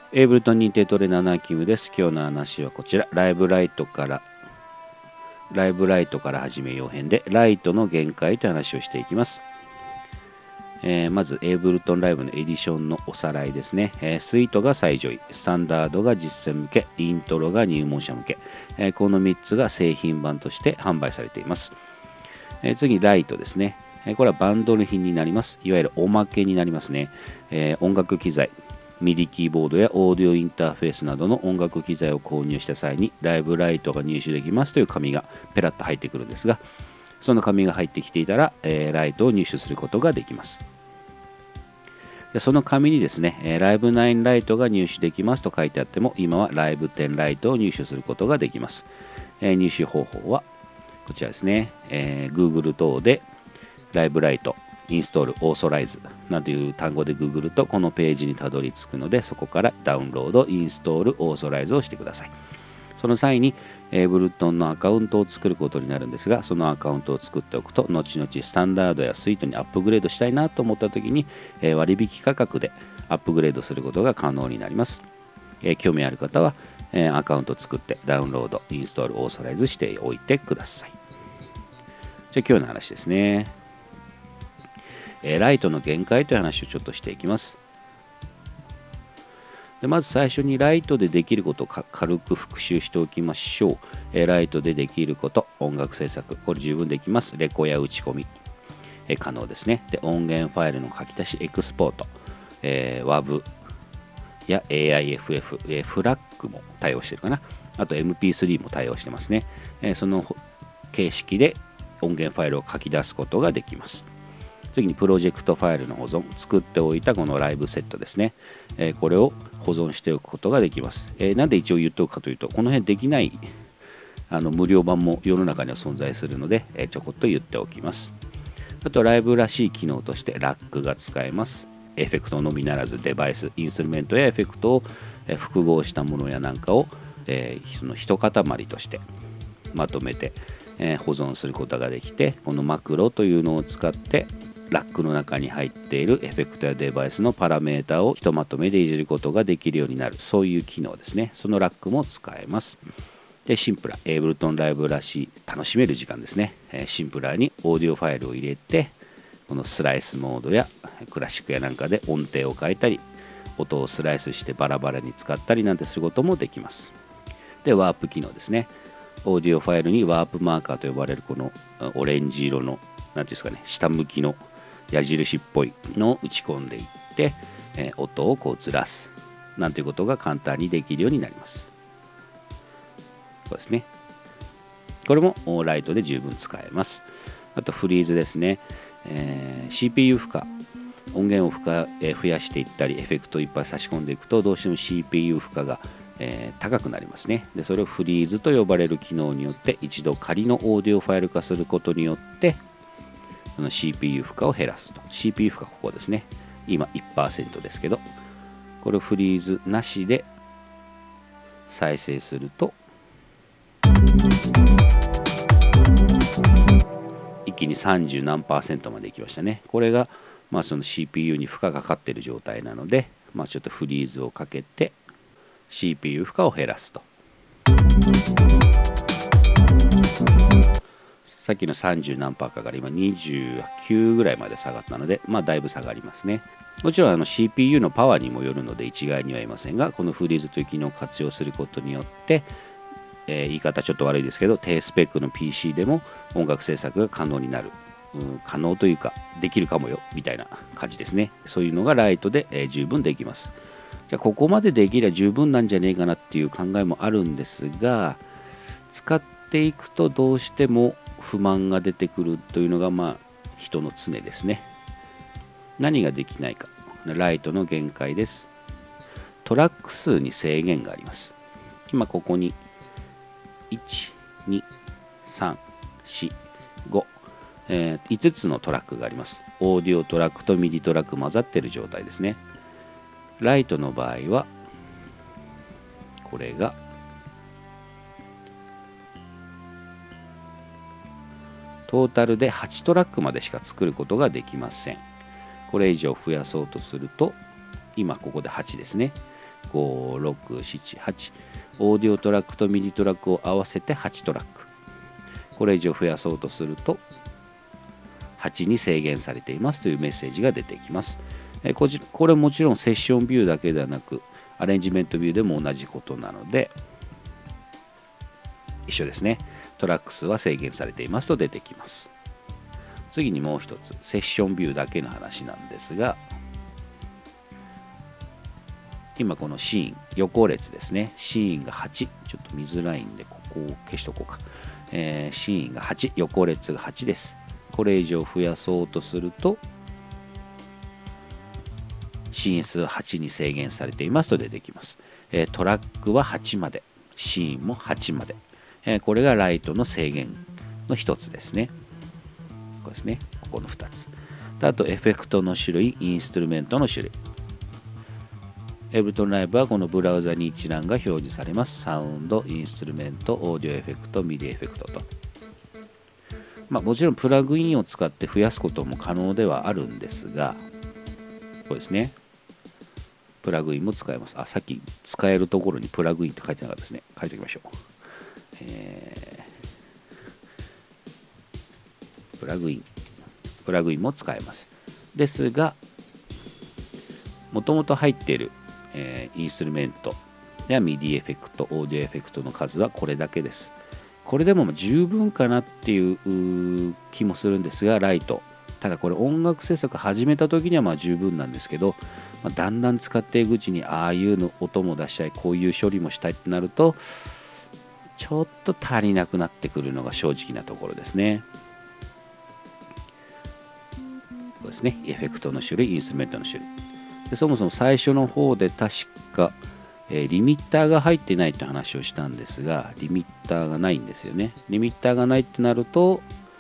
エイブルトン認定トレーナーのアキムです。今日の話はこちら、ライブライトから始めよう編で、ライトの限界という話をしていきます。まず、エイブルトンライブのエディションのおさらいですね。スイートが最上位、スタンダードが実践向け、イントロが入門者向け、この3つが製品版として販売されています。次、ライトですね。これはバンドル品になります。いわゆるおまけになりますね。音楽機材、MIDI キーボードやオーディオインターフェースなどの音楽機材を購入した際にライブライトが入手できますという紙がペラッと入ってくるんですが、その紙が入ってきていたら、ライトを入手することができます。でその紙にですね、ライブ9ライトが入手できますと書いてあっても、今はライブ10ライトを入手することができます。入手方法はこちらですね、Google 等でライブライトインストールオーソライズなどいう単語でググるとこのページにたどり着くので、そこからダウンロードインストールオーソライズをしてください。その際にエイブルトンのアカウントを作ることになるんですが、そのアカウントを作っておくと後々スタンダードやスイートにアップグレードしたいなと思った時に割引価格でアップグレードすることが可能になります。興味ある方はアカウントを作ってダウンロードインストールオーソライズしておいてください。じゃあ今日の話ですね。ライトの限界という話をちょっとしていきます。でまず最初にライトでできることを軽く復習しておきましょう。ライトでできること、音楽制作、これ十分できます。レコや打ち込み、可能ですね。で音源ファイルの書き出し、エクスポート、WAV や AIFF、フラッグも対応してるかな。あと MP3 も対応してますね。その形式で音源ファイルを書き出すことができます。次にプロジェクトファイルの保存、作っておいたこのライブセットですね、これを保存しておくことができます。なんで一応言っておくかというと、この辺できない無料版も世の中には存在するので、ちょこっと言っておきます。あとライブらしい機能としてラックが使えます。エフェクトのみならずデバイス、インストゥルメントやエフェクトを複合したものやなんかをその一塊としてまとめて保存することができて、このマクロというのを使ってラックの中に入っているエフェクトやデバイスのパラメータをひとまとめでいじることができるようになる、そういう機能ですね。そのラックも使えます。でシンプラ、エイブルトンライブらしい楽しめる時間ですね。シンプラにオーディオファイルを入れて、このスライスモードやクラシックやなんかで音程を変えたり、音をスライスしてバラバラに使ったりなんてすることもできます。でワープ機能ですね。オーディオファイルにワープマーカーと呼ばれるこのオレンジ色の何ていうんですかね、下向きの矢印っぽいのを打ち込んでいって、音をこうずらすなんていうことが簡単にできるようになります。そうですね。これもライトで十分使えます。あとフリーズですね。CPU 負荷、音源を増やしていったりエフェクトをいっぱい差し込んでいくとどうしても CPU 負荷が高くなりますね。でそれをフリーズと呼ばれる機能によって一度仮のオーディオファイル化することによってその CPU 負荷を減らすと。 CPU 負荷ここですね。今 1% ですけど、これをフリーズなしで再生すると一気に30何%までいきましたね。これがその CPU に負荷がかかっている状態なので、ちょっとフリーズをかけて CPU 負荷を減らすと。さっきの30何パーから今29ぐらいまで下がったので、だいぶ下がりますね。もちろんCPU のパワーにもよるので一概には言えませんが、このフリーズという機能を活用することによって、言い方ちょっと悪いですけど低スペックの PC でも音楽制作が可能になる、可能というかできるかもよみたいな感じですね。そういうのがライトで、十分できます。じゃあここまでできれば十分なんじゃねえかなっていう考えもあるんですが、使っていくとどうしても不満が出てくるというのが人の常ですね。何ができないか、ライトの限界です。トラック数に制限があります。今ここに1、2、3、4、5、5つのトラックがあります。オーディオトラックとミディトラック混ざっている状態ですね。ライトの場合はこれがトータルで8トラックまでしか作ることができません。これ以上増やそうとすると今ここで8ですね。 5、6、7、8。オーディオトラックとミディトラックを合わせて8トラック。これ以上増やそうとすると、8に制限されていますというメッセージが出てきます。これもちろんセッションビューだけではなく、アレンジメントビューでも同じことなので、一緒ですね。トラック数は制限されていますと出てきます。次にもう一つ、セッションビューだけの話なんですが、今このシーン、横列ですね。シーンが8。ちょっと見づらいんで、ここを消しとこうか。シーンが8、横列が8です。これ以上増やそうとすると、シーン数8に制限されていますと出てきます。トラックは8まで、シーンも8まで。これがライトの制限の一つですね。これですね。ここの2つ。あと、エフェクトの種類、インストゥルメントの種類。エブルトンライブはこのブラウザに一覧が表示されます。サウンド、インストゥルメント、オーディオエフェクト、ミディエフェクトと。もちろんプラグインを使って増やすことも可能ではあるんですが、これですね。プラグインも使えます。さっき使えるところにプラグインって書いてなかったですね。書いておきましょう。プラグインも使えます。ですが、もともと入っているインストゥルメントやミディエフェクト、オーディオエフェクトの数はこれだけです。これでも十分かなっていう気もするんですが、ライト。ただこれ音楽制作始めた時には十分なんですけど、だんだん使っていくうちにああいうの音も出したい、こういう処理もしたいってなると、ちょっと足りなくなってくるのが正直なところですね。そうですね。エフェクトの種類、インストゥルメントの種類。でそもそも最初の方で確か、リミッターが入ってないって話をしたんですが、リミッターがないんですよね。リミッターがないってなると、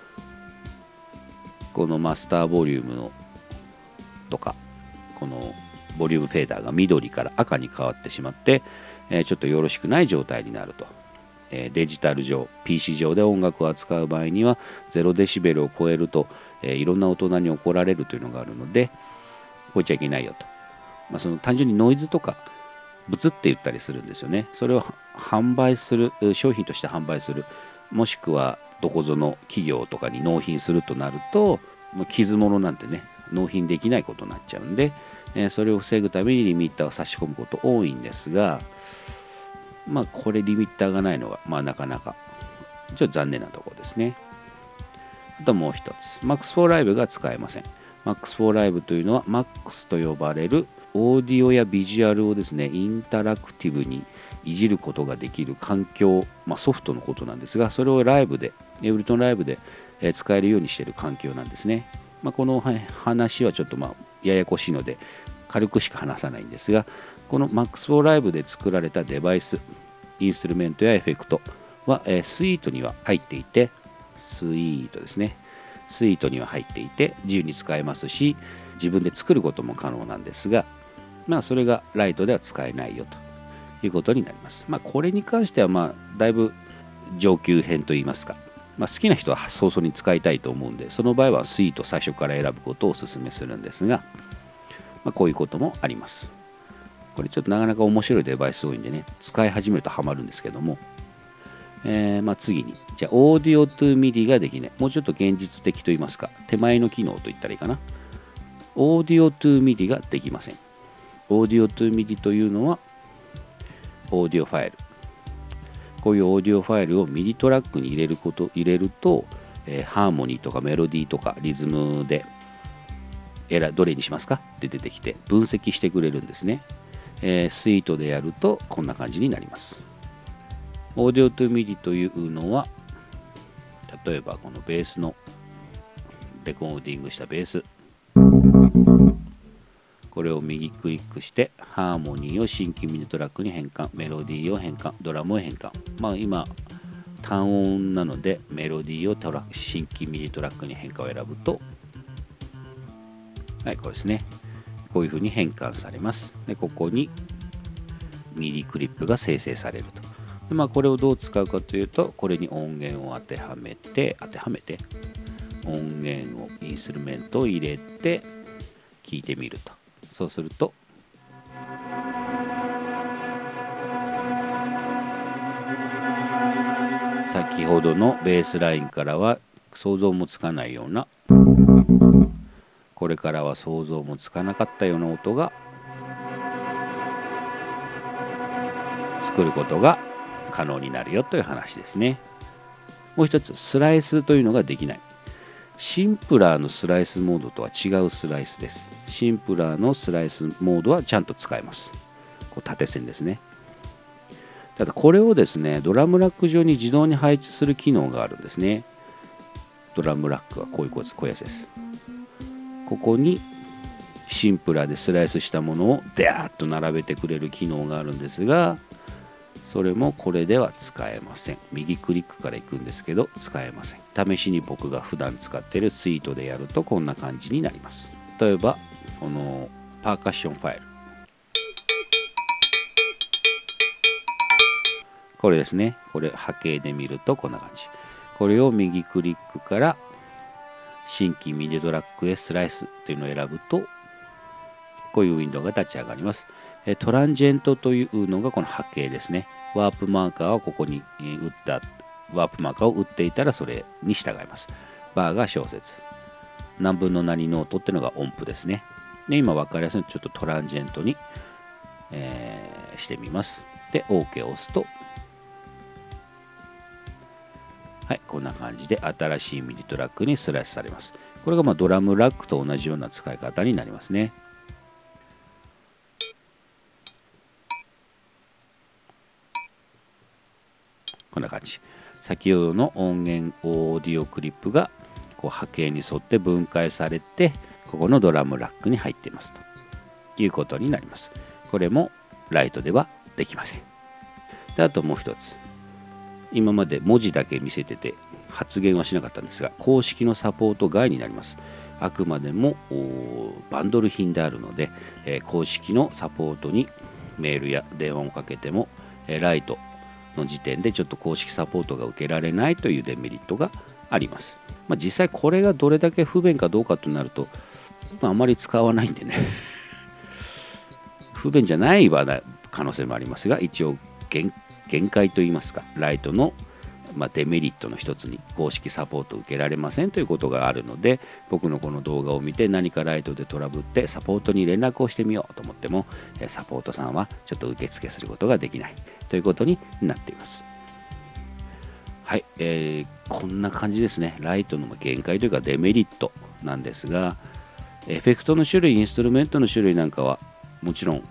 このマスターボリュームのとか、このボリュームフェーダーが緑から赤に変わってしまって、ちょっとよろしくない状態になると。デジタル上、PC 上で音楽を扱う場合には、0デシベルを超えると、いろんな大人に怒られるというのがあるので、超えちゃいけないよと。その単純にノイズとか、ブツって言ったりするんですよね。それを販売する、商品として販売する、もしくはどこぞの企業とかに納品するとなると、傷物なんてね、納品できないことになっちゃうんで、それを防ぐためにリミッターを差し込むこと多いんですが、これリミッターがないのが、なかなかちょっと残念なところですね。あともう一つ、MAX4 ライブが使えません。MAX4 ライブというのは MAX と呼ばれるオーディオやビジュアルをですね、インタラクティブにいじることができる環境、ソフトのことなんですが、それをライブで、エブルトンライブで使えるようにしている環境なんですね。この話はちょっとややこしいので、軽くしか話さないんですが、この MAX4 ライブで作られたデバイス、インストゥルメントやエフェクトは、スイートには入っていて、スイートですね。スイートには入っていて、自由に使えますし、自分で作ることも可能なんですが、それがライトでは使えないよということになります。これに関しては、だいぶ上級編といいますか、好きな人は早々に使いたいと思うんで、その場合はスイート最初から選ぶことをお勧めするんですが、こういうこともあります。これちょっとなかなか面白いデバイス多いんでね、使い始めるとハマるんですけども、次に、じゃあ、オーディオトゥミディができない。もうちょっと現実的といいますか、手前の機能と言ったらいいかな。オーディオトゥミディができません。オーディオトゥミディというのは、オーディオファイル。こういうオーディオファイルをミディトラックに入れると、ハーモニーとかメロディーとかリズムで、どれにしますかって出てきて、分析してくれるんですね。スイートでやると、こんな感じになります。オーディオトゥミディというのは、例えばこのベースのレコーディングしたベース、これを右クリックしてハーモニーを新規ミディトラックに変換、メロディーを変換、ドラムを変換。今単音なのでメロディーを新規ミディトラックに変換を選ぶと、はい、これですね。こういうふうに変換されます。で、ここにミディクリップが生成されると。で、これをどう使うかというと、これに音源を当てはめて、音源をインストゥルメントを入れて聞いてみると。そうすると、 先ほどのベースラインからは想像もつかないような、これからは想像もつかなかったような音が作ることが可能になるよという話ですね。もう一つ、スライスというのができない。シンプラーのスライスモードとは違うスライスです。シンプラーのスライスモードはちゃんと使えます。こう縦線ですね。ただこれをですね、ドラムラック上に自動に配置する機能があるんですね。ドラムラックはこういうやつです。ここにシンプラーでスライスしたものをデャーッと並べてくれる機能があるんですが、それもこれでは使えません。右クリックから行くんですけど使えません。試しに僕が普段使っているスイートでやるとこんな感じになります。例えばこのパーカッションファイル、これですね。これ波形で見るとこんな感じ。これを右クリックから新規ミディトラックへスライスというのを選ぶとこういうウィンドウが立ち上がります。トランジェントというのがこの波形ですね。ワープマーカーはここに打ったワープマーカーを打っていたらそれに従います。バーが小節、何分の何ノートっていうのが音符ですね。で今分かりやすいのでちょっとトランジェントに、してみます。で OK を押すと、はい、こんな感じで新しいミディトラックにスライスされます。これがドラムラックと同じような使い方になりますね。こんな感じ。先ほどの音源オーディオクリップがこう波形に沿って分解されてここのドラムラックに入っていますということになります。これもライトではできません。であともう一つ、今まで文字だけ見せてて発言はしなかったんですが、公式のサポート外になります。あくまでもバンドル品であるので、公式のサポートにメールや電話をかけても、ライトの時点でちょっと公式サポートが受けられないというデメリットがあります。実際これがどれだけ不便かどうかとなると、あまり使わないんでね不便じゃない可能性もありますが、一応限界といいますか、ライトのデメリットの一つに公式サポートを受けられませんということがあるので、僕のこの動画を見て何かライトでトラブってサポートに連絡をしてみようと思っても、サポートさんはちょっと受付することができないということになっています。はい、こんな感じですね。ライトの限界というかデメリットなんですが、エフェクトの種類、インストゥルメントの種類なんかはもちろん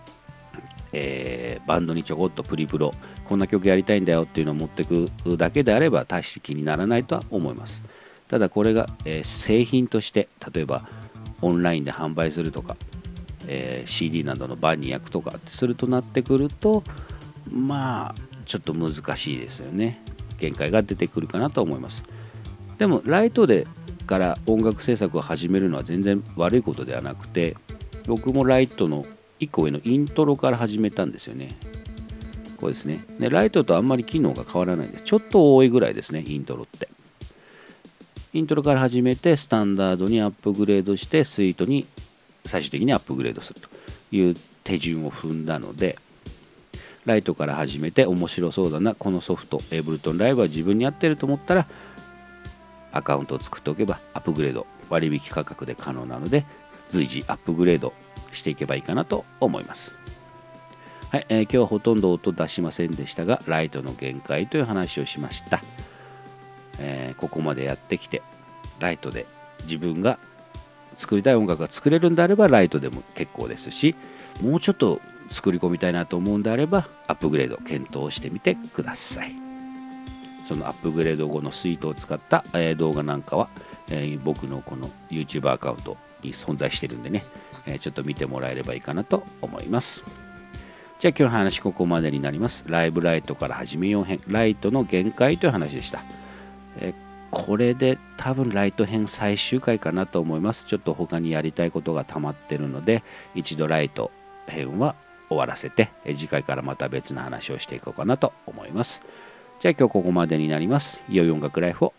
バンドにちょこっとプリプロこんな曲やりたいんだよっていうのを持ってくだけであれば大して気にならないとは思います。ただこれが、製品として例えばオンラインで販売するとか、CD などの版に焼くとかってするとなってくるとちょっと難しいですよね。限界が出てくるかなと思います。でもライトでから音楽制作を始めるのは全然悪いことではなくて、僕もライトの1個上のイントロから始めたんですよね。こうですね。でライトとあんまり機能が変わらないんです。ちょっと多いぐらいですね、イントロって。イントロから始めてスタンダードにアップグレードしてスイートに最終的にアップグレードするという手順を踏んだので、ライトから始めて面白そうだな、このソフトエイブルトンライブは自分に合ってると思ったらアカウントを作っておけばアップグレード割引価格で可能なので、随時アップグレードしていけばいいかなと思います。はい、今日はほとんど音出しませんでしたが、ライトの限界という話をしました。ここまでやってきてライトで自分が作りたい音楽が作れるんであればライトでも結構ですし、もうちょっと作り込みたいなと思うんであればアップグレード検討してみてください。そのアップグレード後のスイートを使った、動画なんかは、僕のこの YouTube アカウントに存在してるんでね、ちょっと見てもらえればいいかなと思います。じゃあ今日の話ここまでになります。ライブライトから始めよう編、ライトの限界という話でした。これで多分ライト編最終回かなと思います。ちょっと他にやりたいことが溜まってるので、一度ライト編は終わらせて、次回からまた別の話をしていこうかなと思います。じゃあ今日ここまでになります。良い音楽ライフを